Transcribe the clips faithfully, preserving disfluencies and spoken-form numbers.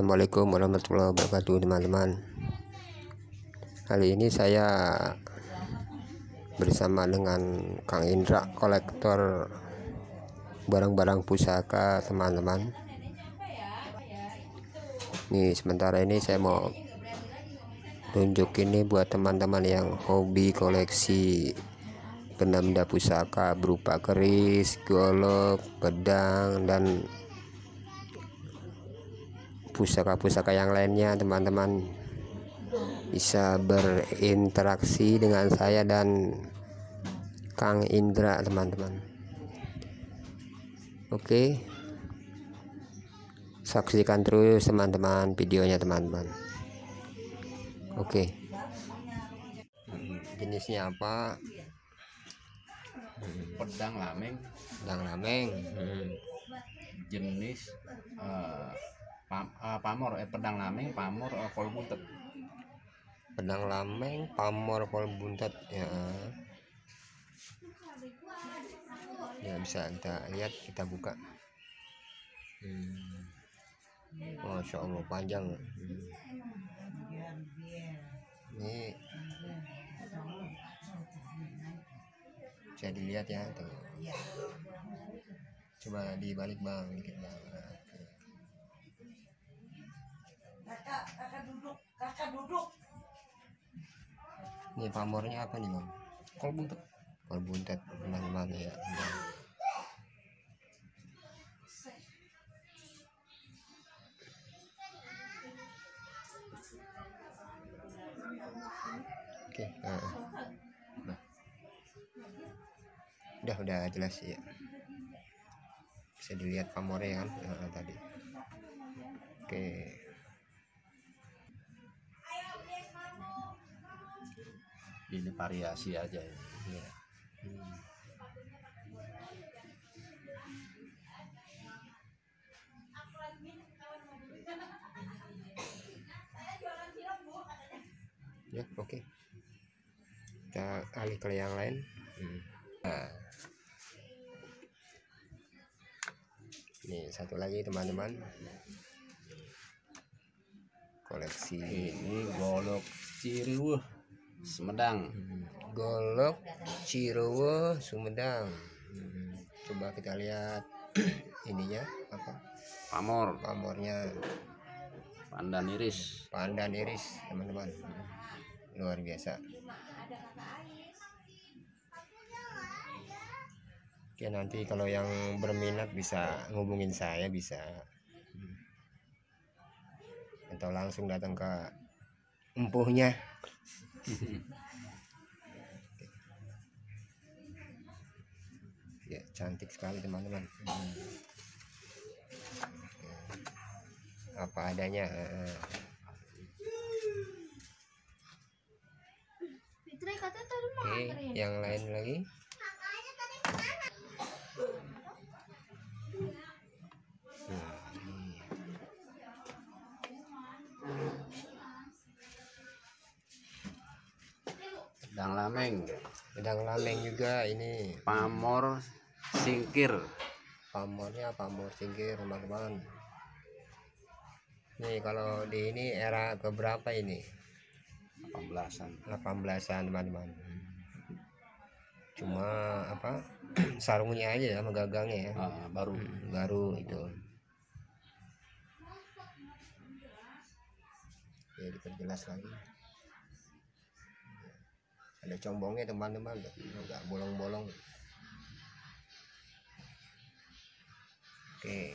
Assalamualaikum warahmatullahi wabarakatuh teman-teman. Kali ini saya bersama dengan Kang Indra, kolektor barang-barang pusaka teman-teman. Nih sementara ini saya mau tunjuk ini buat teman-teman yang hobi koleksi benda-benda pusaka berupa keris, golok, pedang, dan pusaka-pusaka yang lainnya. Teman-teman bisa berinteraksi dengan saya dan Kang Indra teman-teman. Oke, saksikan terus teman-teman videonya teman-teman. Oke, jenisnya apa? Pedang lameng. Pedang lameng. Hmm. Jenis uh, pam, uh, pamor eh pedang lameng pamor uh, kol buntet. Pedang lameng pamor kol buntet ya. Ya bisa kita lihat, kita buka. Hmm. Masya Allah panjang. Hmm. Ini bisa dilihat ya tuh. Coba dibalik bang dikit bang. Kakak, kakak duduk, kakak duduk. Ini pamornya apa nih bang? Kol buntet. Kol buntet teman-teman ya. Oke, nah. udah udah jelas ya. Bisa dilihat pamornya kan nah, tadi. Oke. Ini variasi aja ya. Ya. Hmm. Ya oke. Okay. Kita alih ke yang lain. Hmm. Nah. Ini satu lagi teman-teman. Koleksi. Ini golok Ciriweuh Sumedang. Hmm. Golok Ciriweuh Sumedang. Hmm. Coba kita lihat ininya apa? Pamor. Pamornya. Pandan iris. Pandan iris teman-teman. Luar biasa. Oke, nanti kalau yang berminat bisa ngubungin saya, bisa atau langsung datang ke empuhnya. Ya cantik sekali teman-teman. Apa adanya. Oke, yang lain lagi. Pedang lameng. Pedang lameng juga ini. Pamor singkir. Pamornya pamor singkir teman-teman. Nih kalau di ini era keberapa ini? delapan belasan. delapan belasan teman-teman. Cuma apa? Sarungnya aja ya, megagangnya ya. Uh, baru hmm, baru itu. Ya diperjelas lagi. Ada combongnya teman-teman, enggak bolong-bolong. Oke.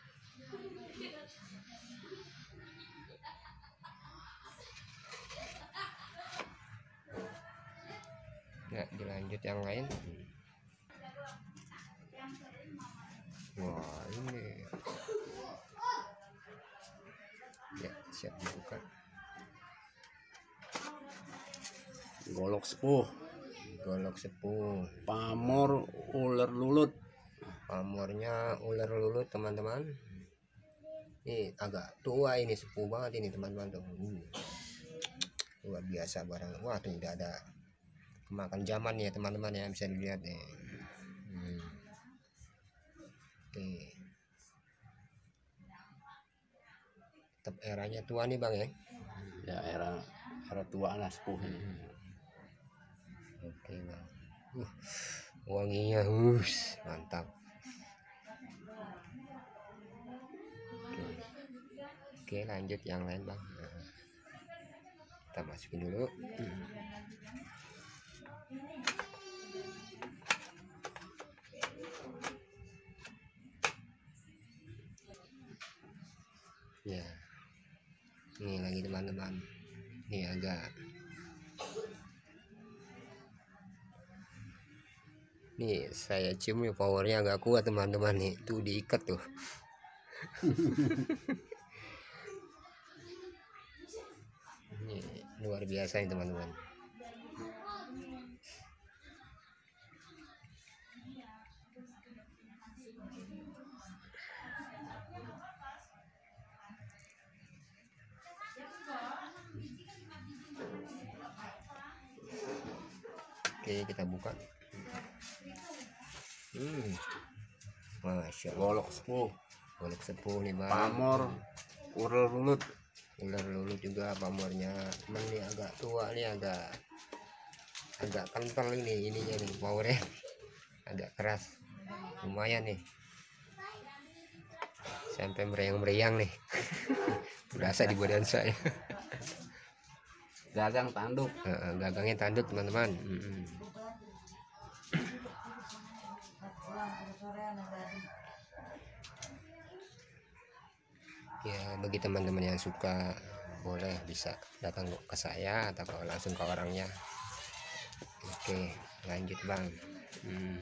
Ya dilanjut yang lain. Wah ini ya siap dibuka. golok sepuh. Golok sepuh. Pamor ular lulut. Pamornya ular lulut teman-teman. Ini agak tua, ini sepuh banget ini teman-teman tuh. Hmm. Luar biasa barang. Wah tuh udah ada kemakan zaman ya teman-teman ya, bisa dilihat nih. Hmm. Oke. Tetap eranya tua nih bang ya. Ya era era tua lah, sepuh ini. Oke bang. Uh, wanginya hus mantap. Oke. Oke lanjut yang lain bang. Nah, kita masukin dulu. Hmm. Ya, ini lagi teman-teman. Ini agak, nih saya cium nih powernya agak kuat teman-teman nih. Tuh diikat tuh. Ini luar biasa nih teman-teman. Oke kita buka. Hmm, masya Allah. Golok sepuh, Golok sepuh nih bang. pamor, ular lulut. Ular lulut juga pamornya. Cuman ini agak tua nih, agak agak kental ini ininya nih powernya. Agak keras. Lumayan nih. Sampai meriang-meriang nih. Berasa di badan saya. Gagang tanduk. Nah, gagangnya tanduk teman-teman. Hmm. Ya bagi teman-teman yang suka boleh bisa datang ke saya atau langsung ke orangnya. Oke lanjut bang. Hmm.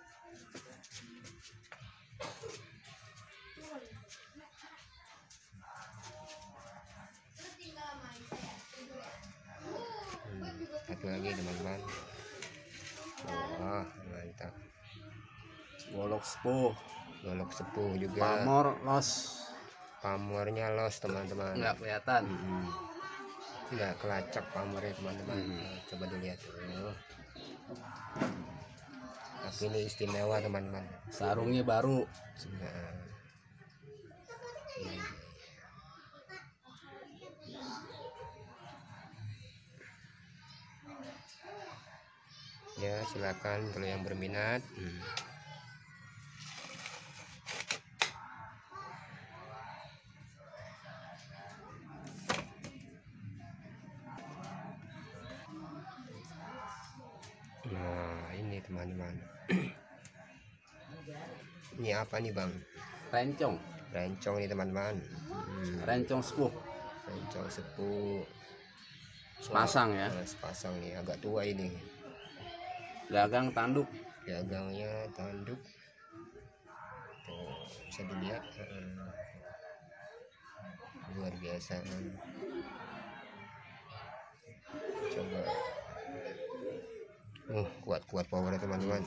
Satu lagi teman-teman. Wah mantap. Golok sepuh, Golok sepuh juga. pamor los. Pamornya los teman-teman. Nggak kelihatan. Mm-mm. Nggak kelacak pamornya teman-teman. Mm. Nah, coba dilihat tuh. Tapi ini istimewa teman-teman. Sarungnya baru. Nah. Ini. Ya silakan kalau yang berminat. Hmm. Nah ini teman-teman. Ini apa nih bang? Rencong, Rencong nih teman-teman. Hmm. rencong sepuh, Rencong sepuh. sepasang ya. Nah, sepasang nih agak tua ini. Gagang tanduk. Gagangnya tanduk. Tuh bisa dilihat. Hmm. Luar biasa. Coba. Uh, kuat-kuat powernya teman-teman.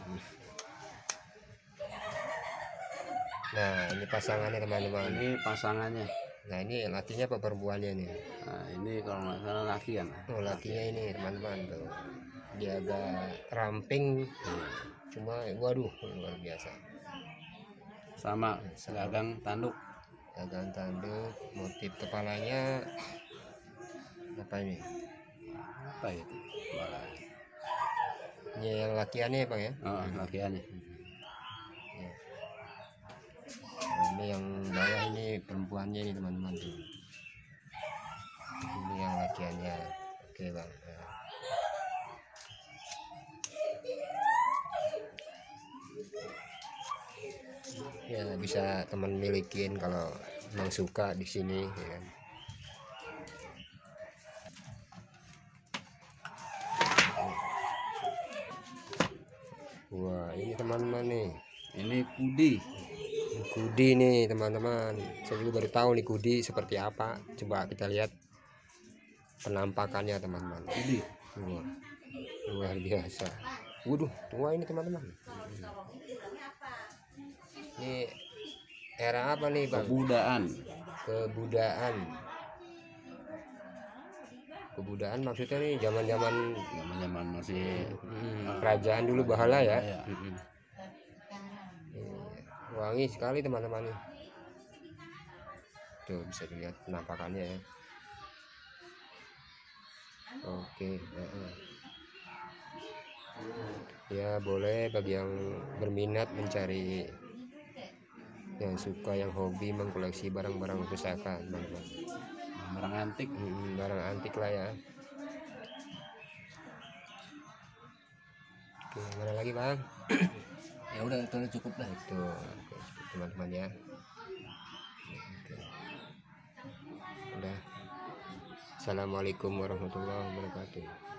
Nah ini pasangannya teman-teman. Ini pasangannya. Nah ini lakinya apa perempuannya nih? Nah, ini kalau nggak salah laki kan. Oh lakinya ini teman-teman tuh. Dia agak ramping. Cuma waduh luar biasa. Sama gagang tanduk. Gagang tanduk. Motif kepalanya apa ini? Apa itu? Balai. Ini yang lakiannya bang ya? Oh, lakiannya. Ya. Ini yang bawah ini perempuannya ini teman-teman tuh. Ini yang lakiannya. Oke bang. Ya bisa teman milikin kalau memang suka di sini ya kan. Wah ini teman-teman nih, Ini kudi. kudi nih teman-teman. Saya juga baru tahu nih kudi seperti apa. Coba kita lihat penampakannya teman-teman. Kudi. Wah, luar biasa. Waduh tua ini teman-teman. Ini era apa nih bang? Kebudaan. Kebudaan. Kebudaan maksudnya nih zaman-zaman Zaman-zaman masih hmm, kerajaan dulu bahala ya. Iya. Hmm. Wangi sekali teman-teman nih. tuh bisa dilihat penampakannya ya. Oke, uh-uh. Ya boleh bagi yang berminat mencari, yang suka, yang hobi mengkoleksi barang-barang pusaka teman-teman. Barang antik. Hmm, barang antik lah ya. Oke, mana lagi bang? Ya udah itu udah cukup lah. Itu oke, cukup teman-teman ya. Oke. Udah. Assalamualaikum warahmatullahi wabarakatuh.